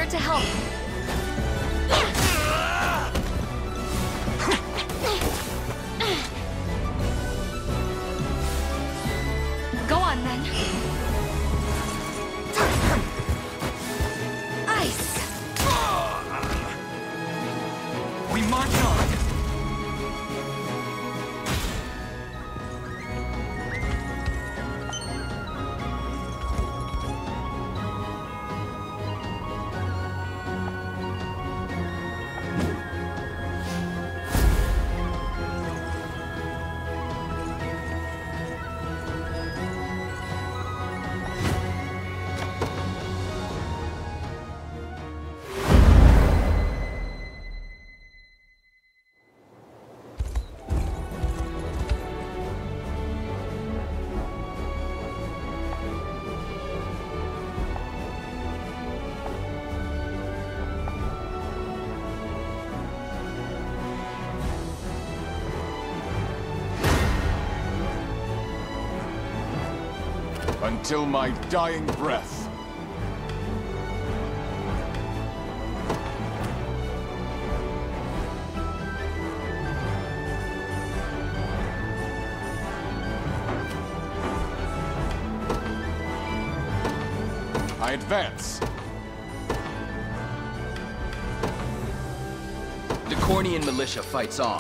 prepared to help. Go on, then. Ice! We march on! Until my dying breath. I advance. The Cornian militia fights on.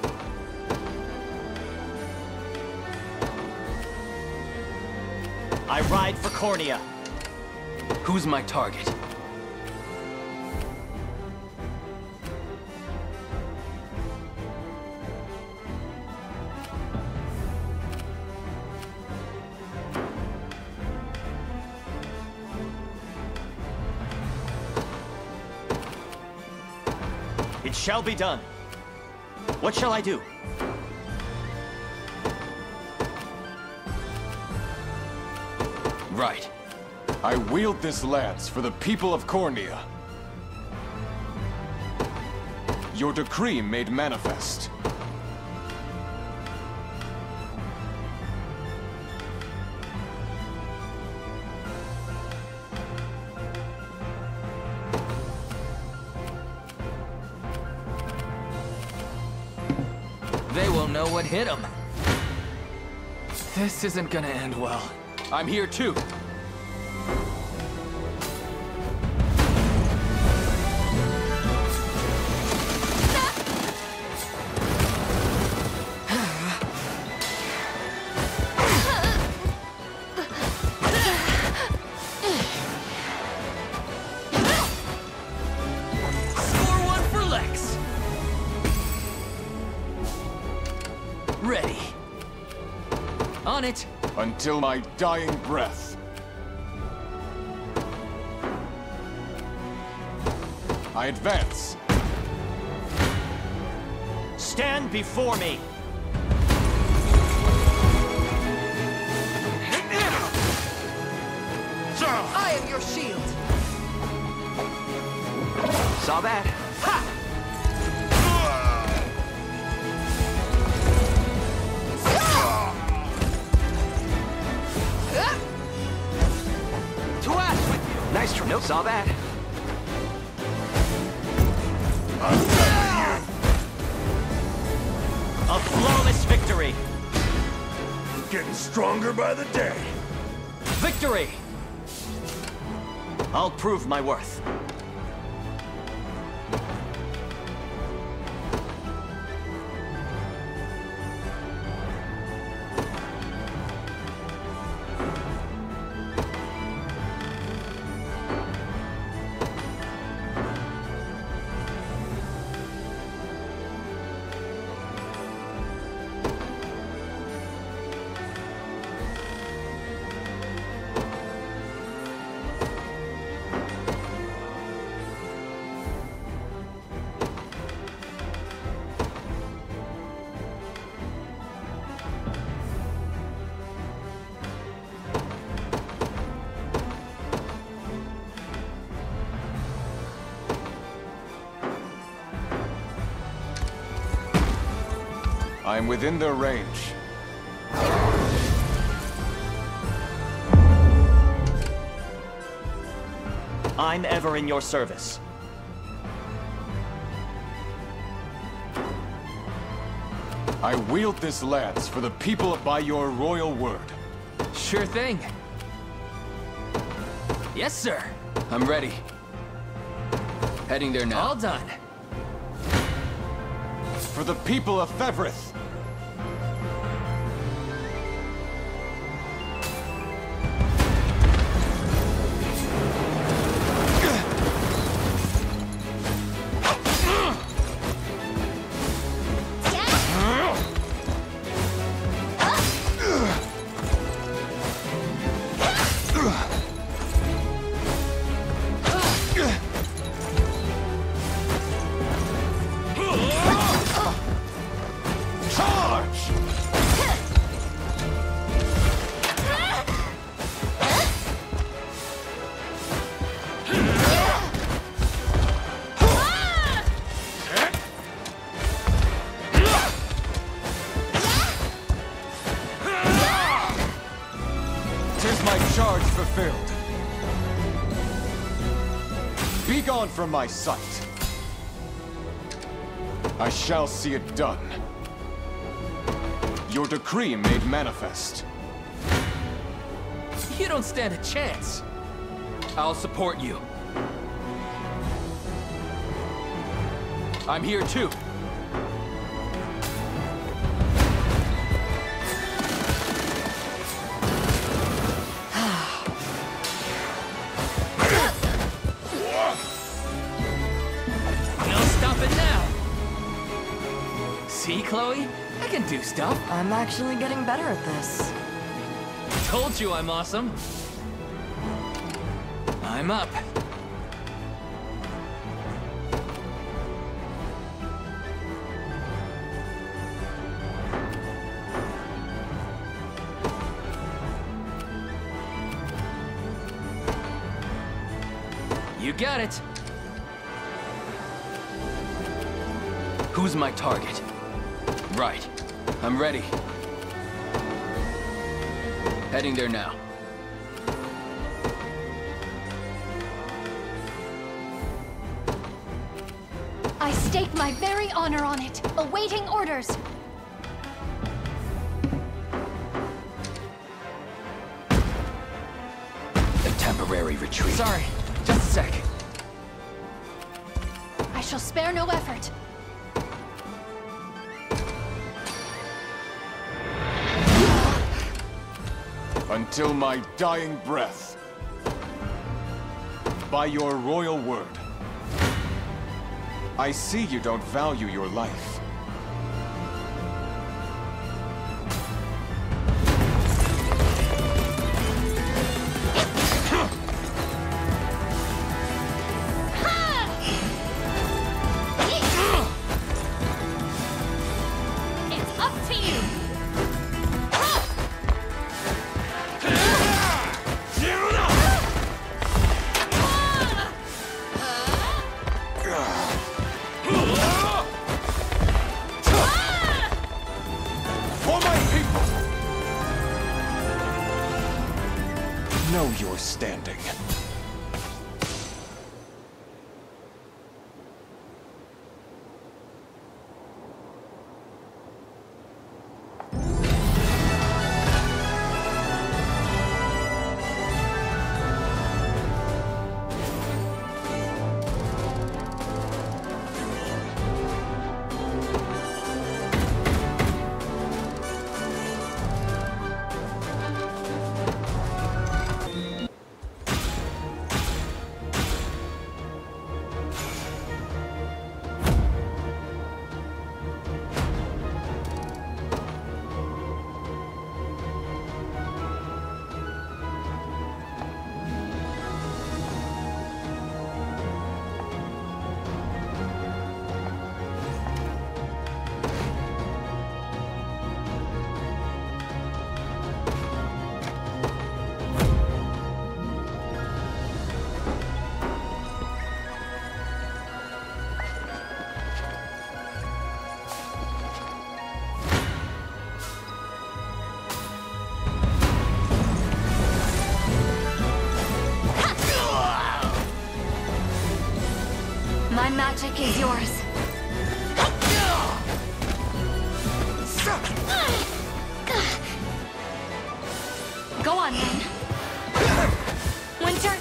I ride for Cornia. Who's my target? It shall be done. What shall I do? Right. I wield this lance for the people of Cornia. Your decree made manifest. They will know what hit them. This isn't gonna end well. I'm here too. Score one for Lex. Ready. On it. Until my dying breath. I advance. Stand before me. I am your shield. Saw that. Ha! To us with you. Nice try. Nope, saw that. A flawless victory. Getting stronger by the day. Victory! I'll prove my worth. I'm within their range. I'm ever in your service. I wield this lance for the people by your royal word. Sure thing. Yes, sir. I'm ready. Heading there now. All done. For the people of Fevrith. Be gone from my sight. I shall see it done. Your decree made manifest. You don't stand a chance. I'll support you. I'm here too. See, Chloe? I can do stuff. I'm actually getting better at this. Told you I'm awesome. I'm up. You got it. Who's my target? Right. I'm ready. Heading there now. I stake my very honor on it, awaiting orders. A temporary retreat. Sorry, just a sec. I shall spare no effort. Until my dying breath. By your royal word. I see you don't value your life. It's up to you. Know your standing. magic is yours. Go on, then. Winter.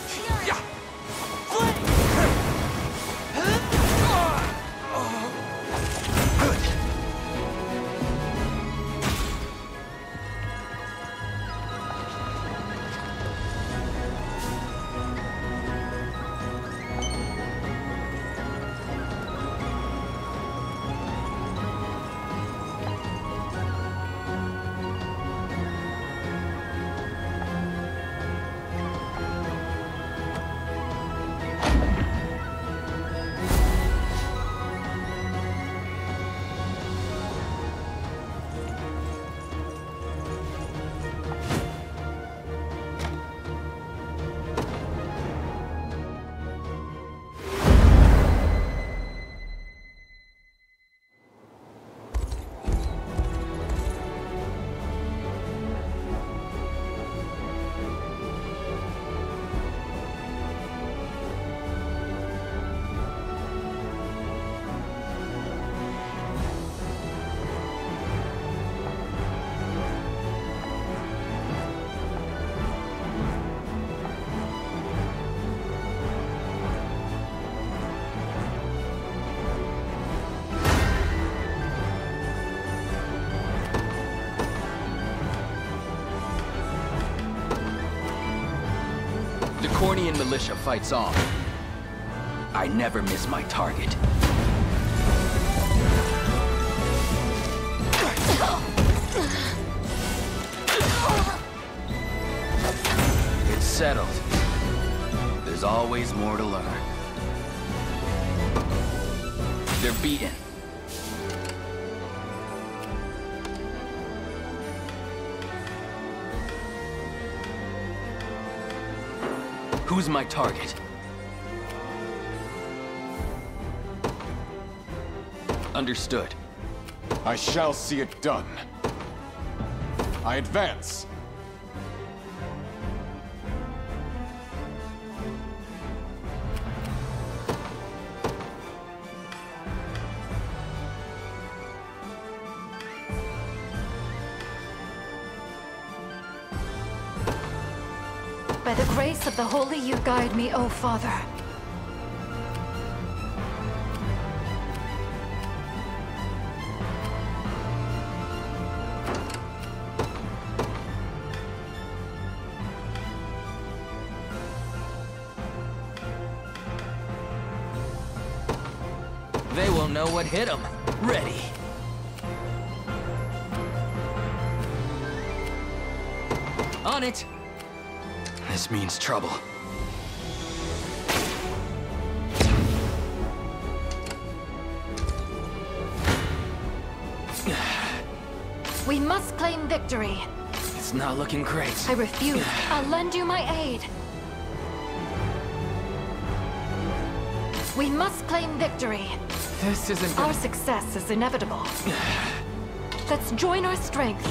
The Cornian militia fights on. I never miss my target. It's settled. There's always more to learn. They're beaten. Who's my target? Understood. I shall see it done. I advance. By the grace of the Holy, you guide me, O Father. They will know what hit them. Ready. On it. This means trouble. We must claim victory. It's not looking great. I refuse. I'll lend you my aid. We must claim victory. This isn't Our gonna... success is inevitable. Let's join our strength.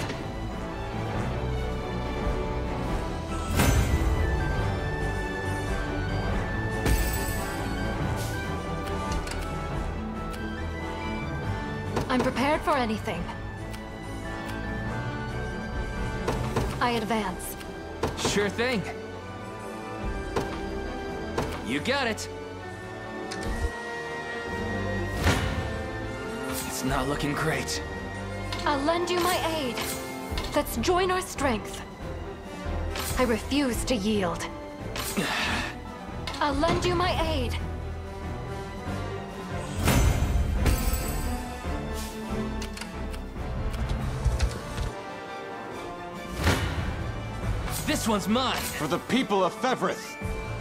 I'm prepared for anything. I advance. Sure thing. You got it. It's not looking great. I'll lend you my aid. Let's join our strength. I refuse to yield. I'll lend you my aid. This one's mine! For the people of Fevrith!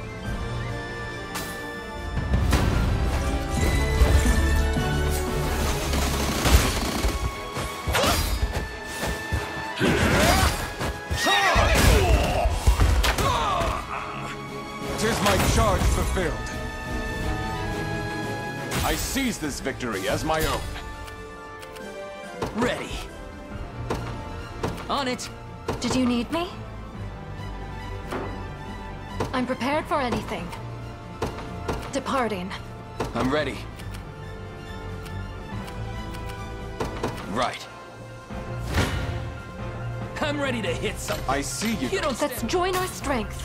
Tis my charge fulfilled. I seize this victory as my own. Ready. On it! Did you need me? I'm prepared for anything. Departing. I'm ready. Right. I'm ready to hit something. I see you. You don't Let's stand. join our strength.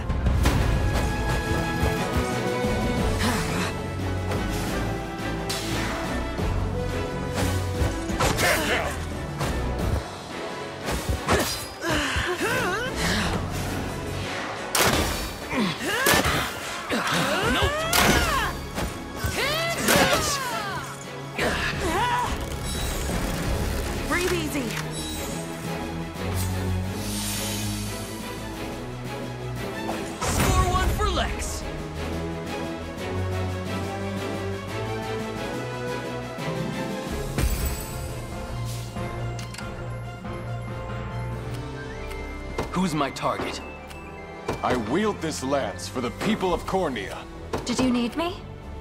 Breathe easy. Score one for Lex. Who's my target? I wield this lance for the people of Cornia. Did you need me?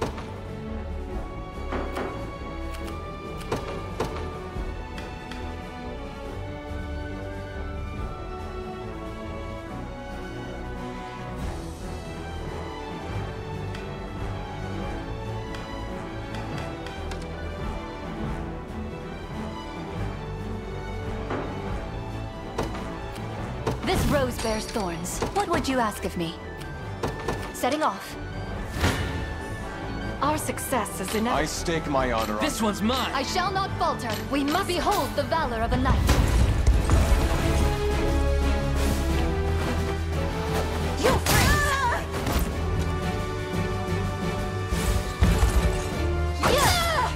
This rose bears thorns. What would you ask of me? Setting off. Our success is enough. I stake my honor on This one's mine. I shall not falter. We must behold the valor of a knight. You freeze! Yeah!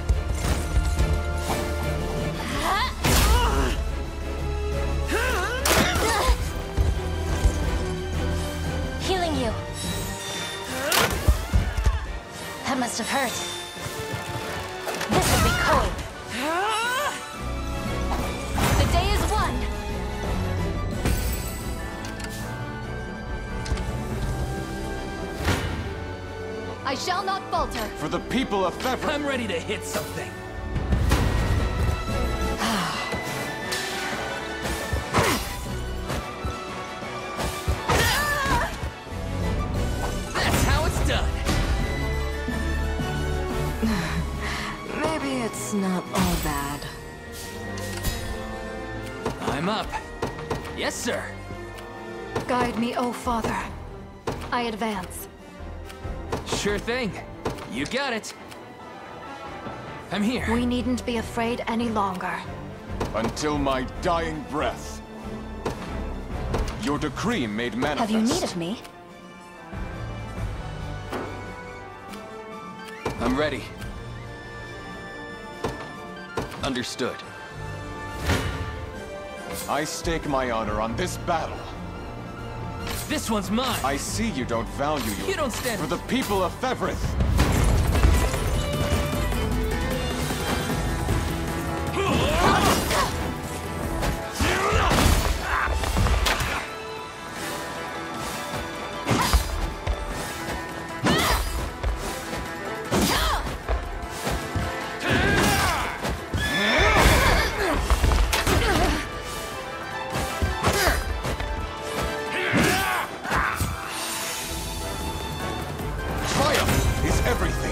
Healing you. That must have hurt. This will be cold. The day is won. I shall not falter. for the people of Thevra. I'm ready to hit something. That's how it's done. Maybe it's not all bad. I'm up. Yes, sir. Guide me, O Father. I advance. Sure thing. You got it. I'm here. We needn't be afraid any longer. Until my dying breath. Your decree made manifest. Have you need of me? I'm ready. Understood. I stake my honor on this battle. This one's mine. I see you don't value your... You don't stand... For the people of Thevra. Triumph is everything.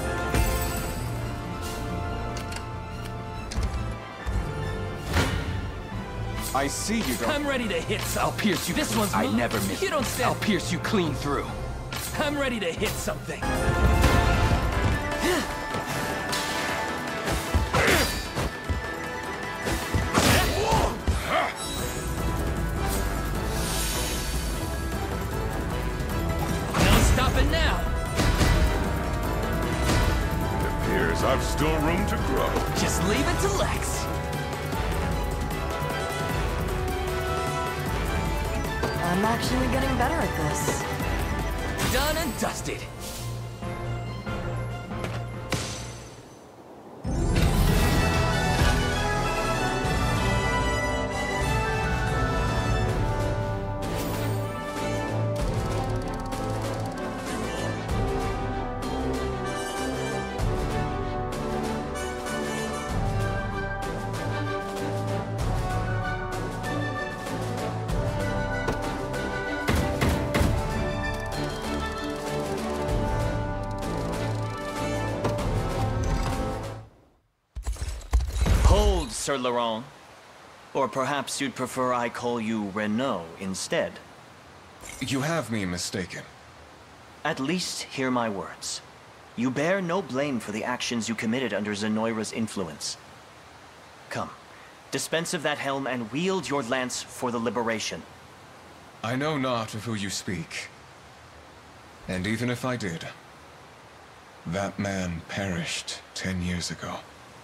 I see you don't... I'm ready to hit some. I'll pierce you. This one's I mine. never miss. You don't stand. I'll pierce you clean through. I'm ready to hit something. No stopping now. It appears I've still room to grow. Just leave it to Lex. I'm actually getting better at this. Done and dusted. Sir Laurent. Or perhaps you'd prefer I call you Renault instead. You have me mistaken. At least hear my words. You bear no blame for the actions you committed under Zenoira's influence. Come, dispense of that helm and wield your lance for the liberation. I know not of who you speak. And even if I did, that man perished 10 years ago.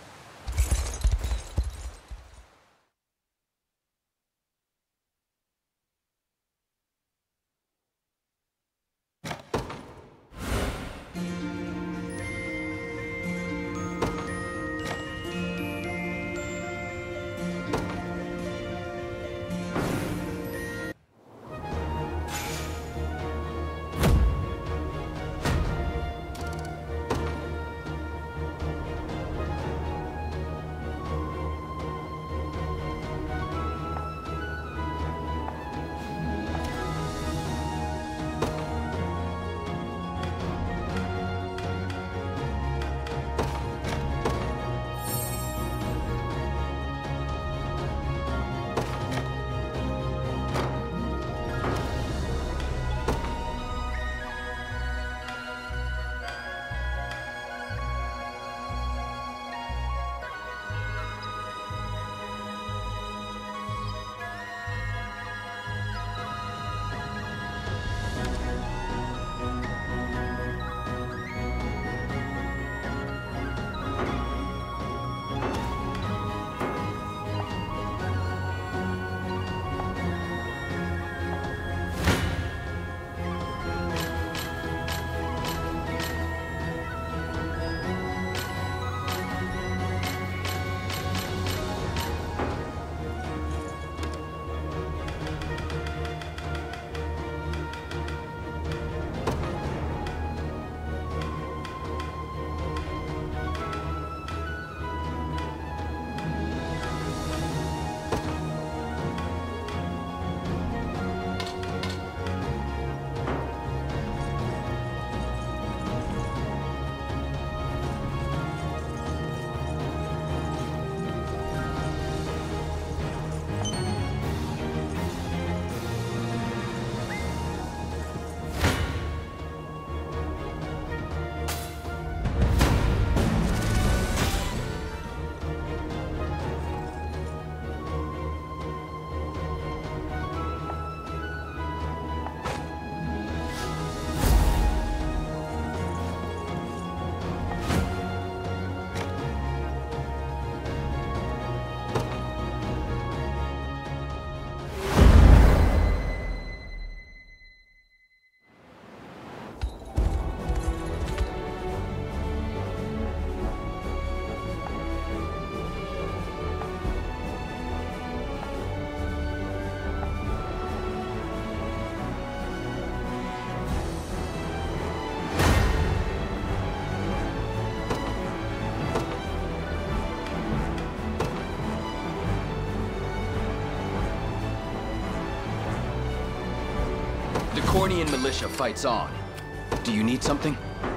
The Cornian militia fights on. Do you need something?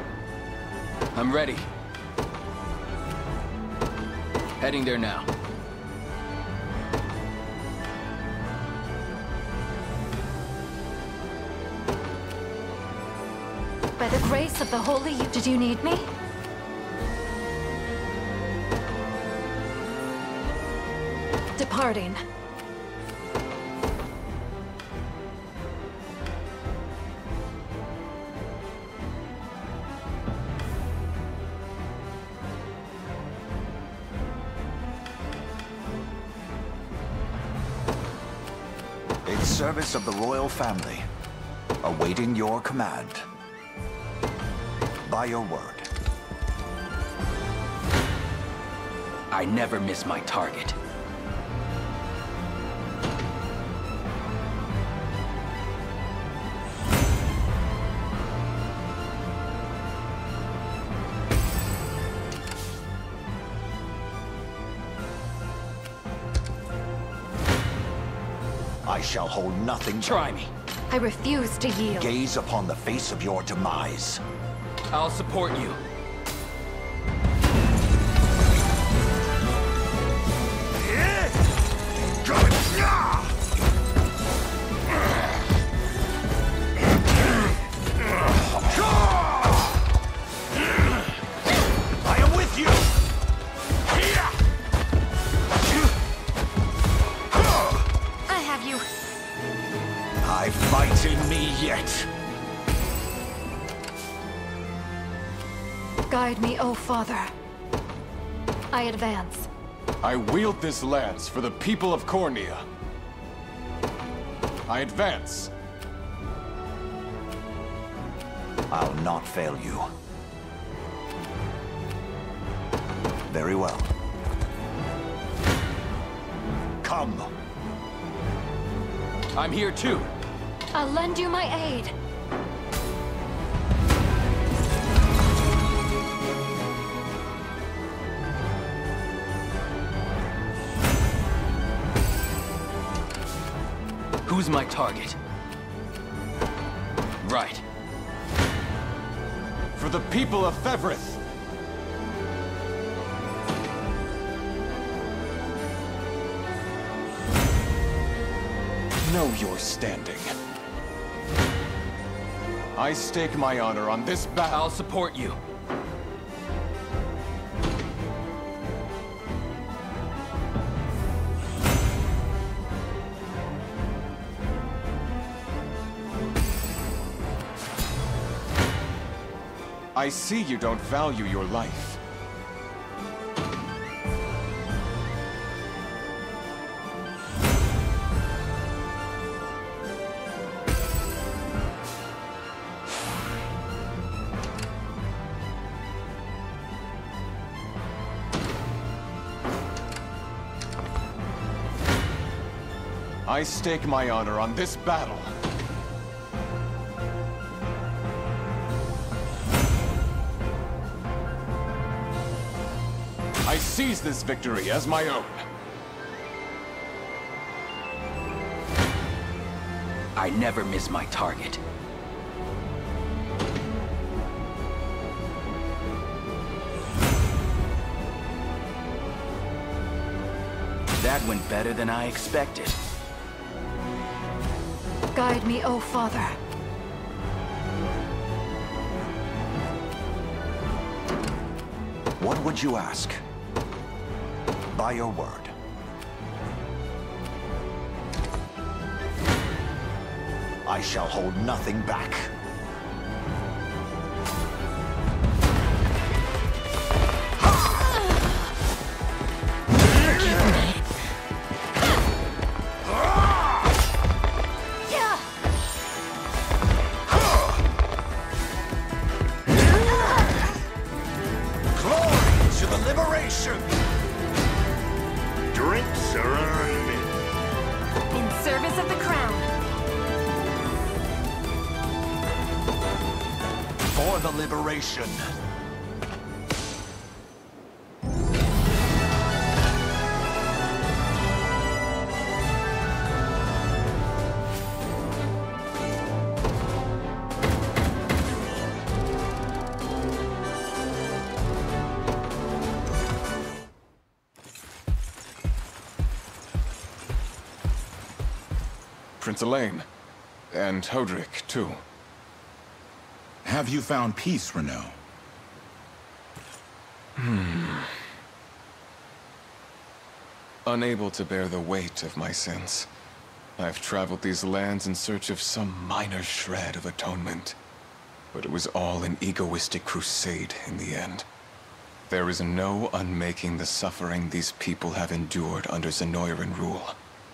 I'm ready. Heading there now. By the grace of the Holy, did you need me? Departing. In service of the royal family, awaiting your command. By your word. I never miss my target. I shall hold nothing. Try me. I refuse to yield. Gaze upon the face of your demise. I'll support you. Guide me, O Father. I advance. I wield this lance for the people of Cornia. I advance. I'll not fail you. Very well. Come. I'm here too. I'll lend you my aid. Who's my target? Right. For the people of Fevrith. Know your standing. I stake my honor on this battle. I'll support you. I see you don't value your life. I stake my honor on this battle. I seize this victory as my own. I never miss my target. That went better than I expected. Guide me, O Father. What would you ask? By your word. I shall hold nothing back. Drinks are on me. In service of the crown. For the liberation. Prince Alain. And Hodrick, too. Have you found peace, Renault? Unable to bear the weight of my sins, I've traveled these lands in search of some minor shred of atonement. But it was all an egoistic crusade in the end. There is no unmaking the suffering these people have endured under Zenoiran rule.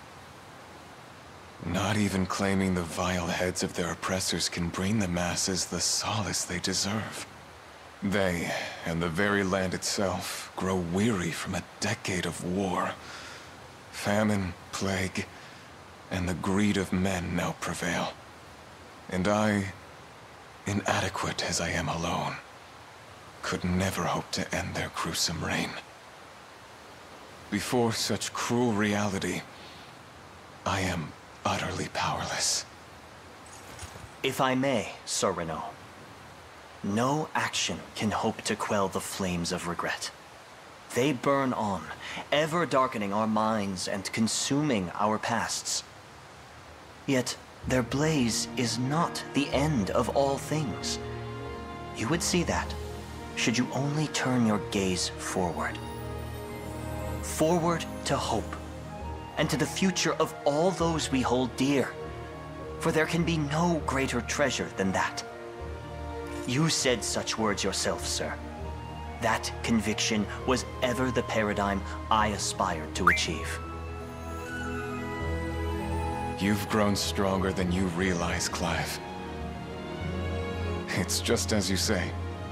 Not even claiming the vile heads of their oppressors can bring the masses the solace they deserve. They, and the very land itself, grow weary from a decade of war. Famine, plague, and the greed of men now prevail. And I, inadequate as I am alone, could never hope to end their gruesome reign. Before such cruel reality, I am utterly powerless. If I may, Sir Renault, no action can hope to quell the flames of regret. They burn on, ever darkening our minds and consuming our pasts. Yet, their blaze is not the end of all things. You would see that, should you only turn your gaze forward. Forward to hope, and to the future of all those we hold dear. For there can be no greater treasure than that. You said such words yourself, sir. That conviction was ever the paradigm I aspired to achieve. You've grown stronger than you realize, Clive. It's just as you say.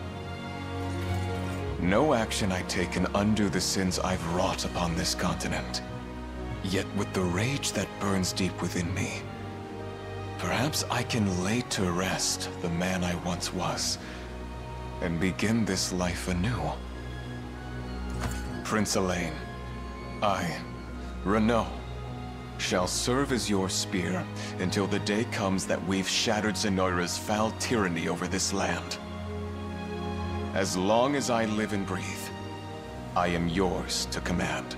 No action I take can undo the sins I've wrought upon this continent. Yet with the rage that burns deep within me, perhaps I can lay to rest the man I once was, and begin this life anew. Prince Alain, I, Renault, shall serve as your spear until the day comes that we've shattered Zenoira's foul tyranny over this land. As long as I live and breathe, I am yours to command.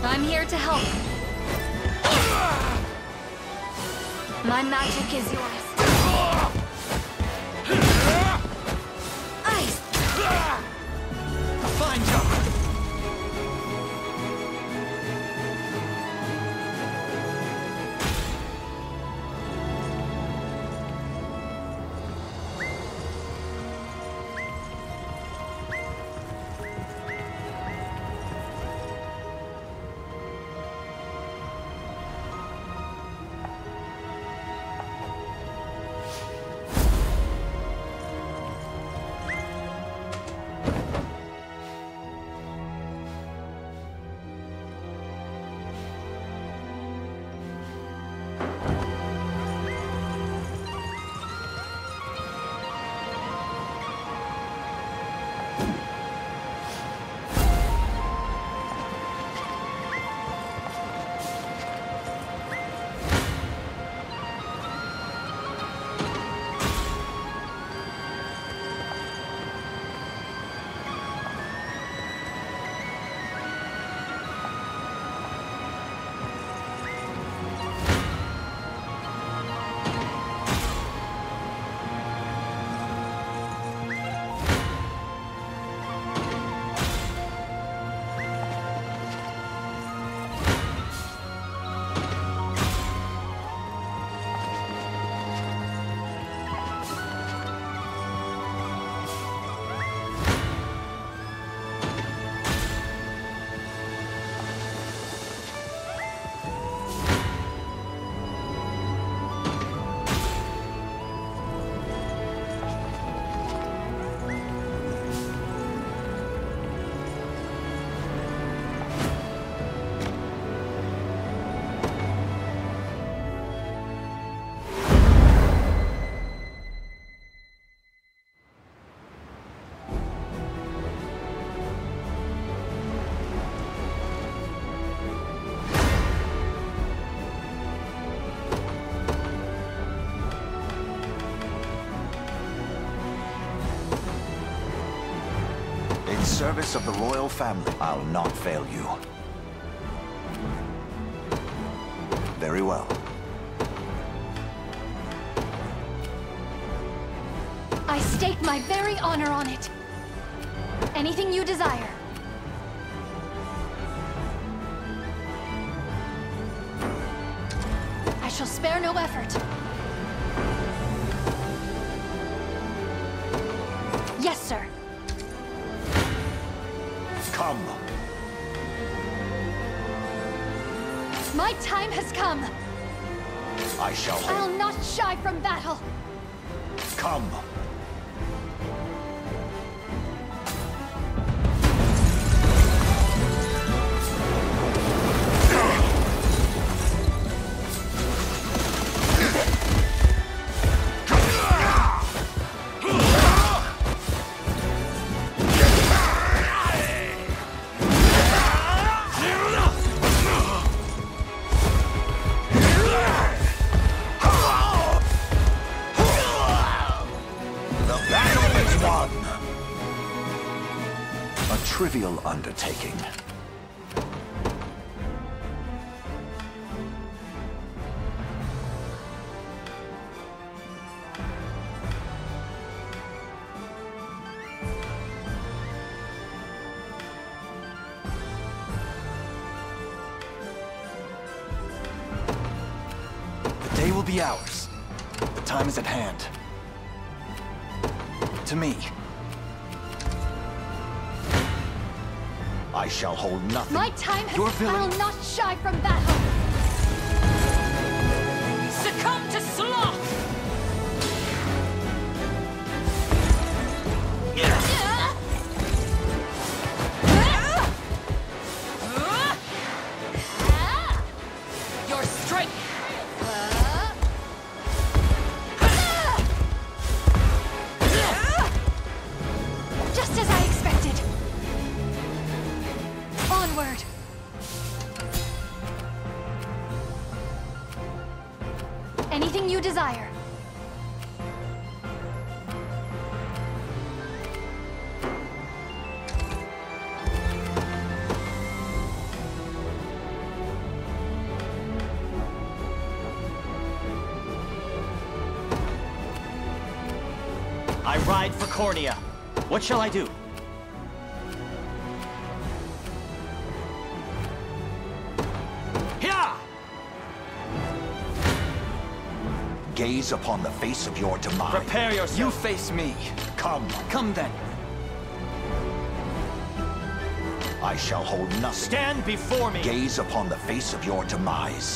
I'm here to help. My magic is yours. Ice! Fine job! In service of the royal family, I'll not fail you. Very well. I stake my very honor on it. Anything you desire. I shall spare no effort. Yes, sir. Come. My time has come. I shall hold. I'll not shy from battle. Come. Trivial undertaking. The day will be ours. The time is at hand. To me. I shall hold nothing. My time has Your come. villain- I'll not shy from battle. Succumb to sloth! Your strength! Just as I expected. Onward! Anything you desire. I ride for Cornia. What shall I do? Here! Gaze upon the face of your demise. Prepare yourself. You face me. Come. Come then. I shall hold nothing. Stand before me. Gaze upon the face of your demise.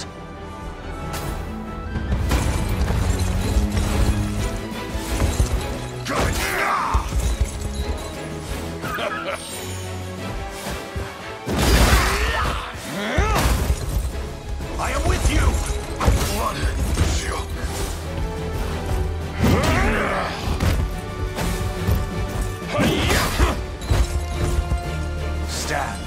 I am with you! Blood. Stand.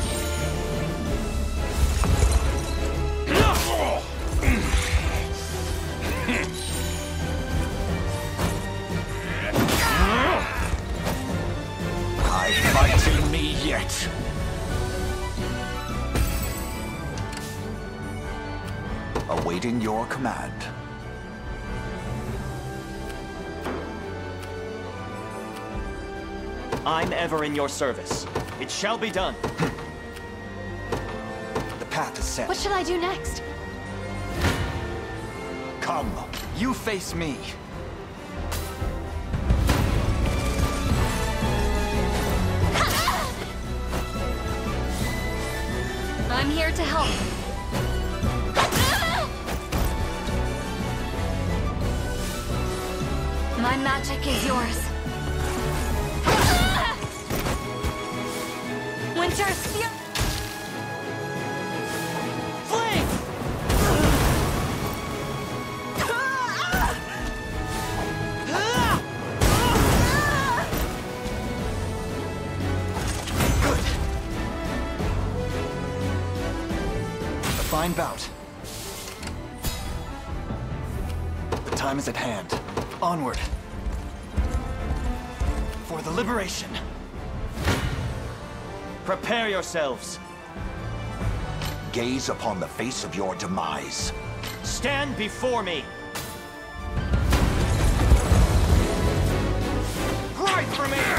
I fight in me yet. Awaiting your command. I'm ever in your service. It shall be done. The path is set. What should I do next? Come. You face me. I'm here to help. My magic is yours. Winter Spear! Plaine! Good. A fine bout. The time is at hand. Onward. For the liberation. Prepare yourselves. Gaze upon the face of your demise. Stand before me. Right for me!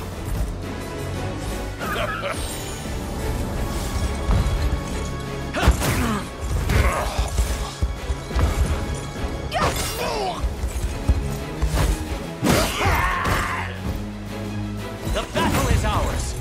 The battle is ours.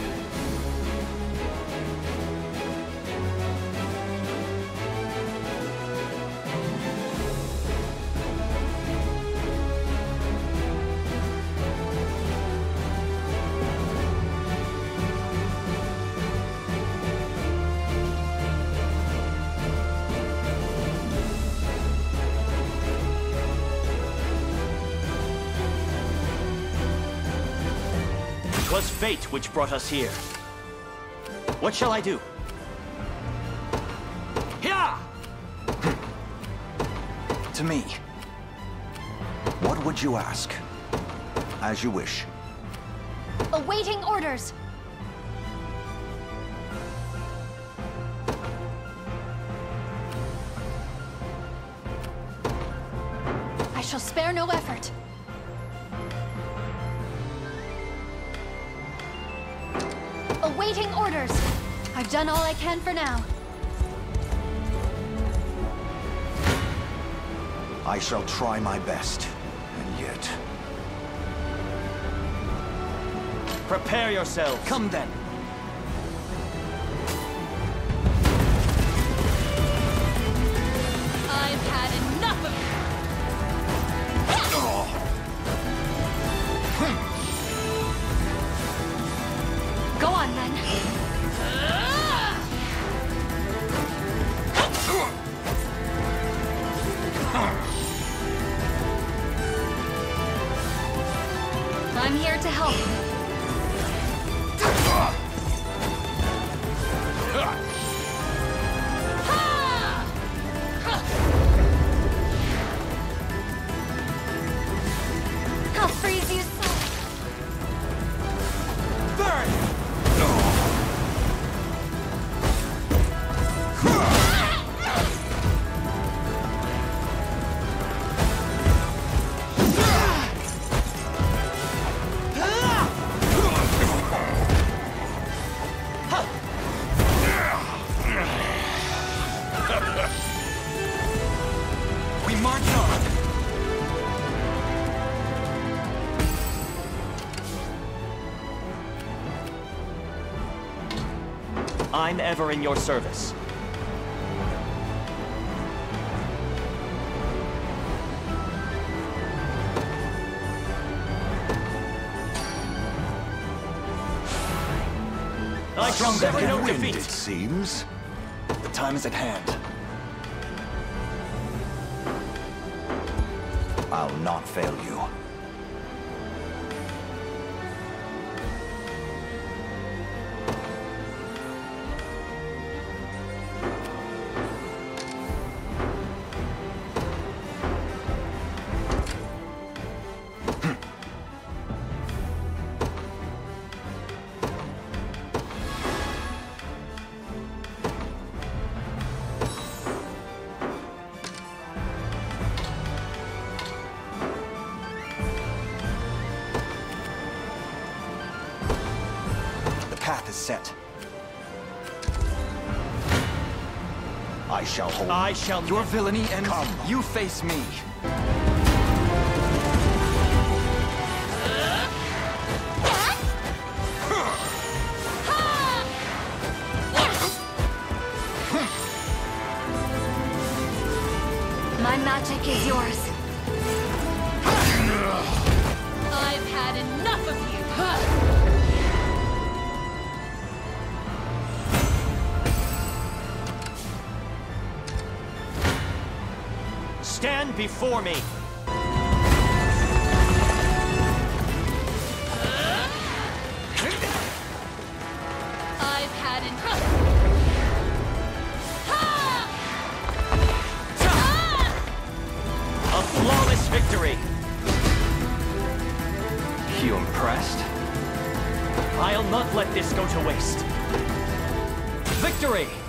Twas fate which brought us here. What shall I do? Here! To me. What would you ask? As you wish. Awaiting orders. I shall spare no effort. Awaiting orders. I've done all I can for now. I shall try my best, and yet... Prepare yourselves. Come then. I've had enough of it. Go on then. I'm here to help. I'm ever in your service. I shall never know defeat. It seems. The time is at hand. I'll not fail you. Path is set. I shall hold. I shall. Your villainy ends. Come. You face me. My magic is yours. I've had enough of you. Stand before me! I've had enough. A flawless victory! You impressed? I'll not let this go to waste. Victory!